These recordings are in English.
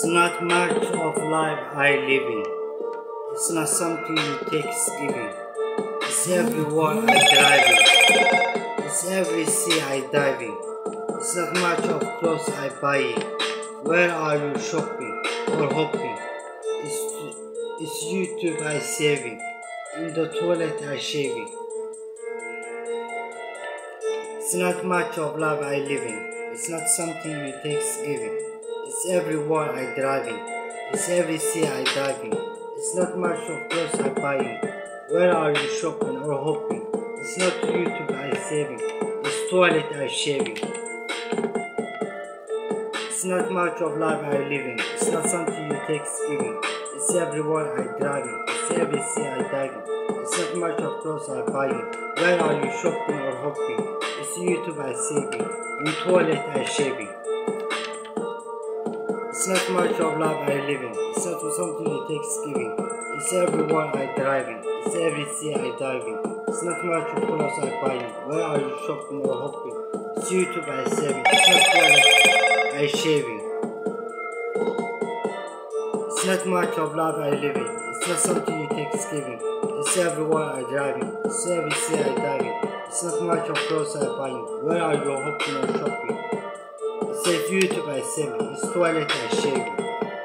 It's not much of life I live in. It's not something you take giving. It's every wall I drive in. It's every sea I dive in. It's not much of clothes I buy in. Where are you shopping or hoping? It's YouTube I saving. In the toilet I shaving. It's not much of love I live in. It's not something you take giving. It's every wall I drive in. It's every sea I dive in. It's not much of clothes I buy in. Where are you shopping or hoping? It's not YouTube I saving. It's toilet I shaving. It's not much of love I live in. It's not something you take giving. It's every wall I drive in. It's every sea I dive in. It's not much of clothes I buy in. Where are you shopping or hoping? It's YouTube I saving. In toilet I shaving. It's not much of love I live in. It's not something you take giving. It's every wall I drive in. It's every sea I dive in. It's not much of clothes I buy in. Where are you shopping or hoping? It's YouTube I saving. It's not toilet I shaving. It's not much of love I live in. It's not something you take giving. It's every wall I drive in. It's every sea I dive in. It's not much of clothes I buy in. Where are you hoping or shopping? It's YouTube I saving. It's toilet I shaving.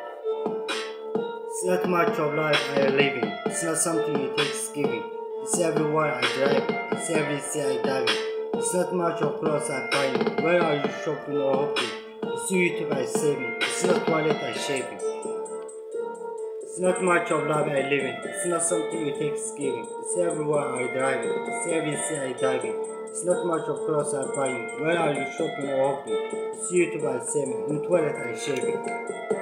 It's not much of life I live in. It's not something you take giving. It's every wall I drive in. It's every sea I dive in. It's not much of clothes I buy in. Where are you shopping or hoping? It's YouTube I saving. It's not toilet I shaving. It's not much of love I live in. It's not something you take giving. It's everywhere I drive in. It's every sea I dive in. It's not much of clothes I buy in. Where are you shopping or hoping? It's YouTube I saving. In toilet I shaving.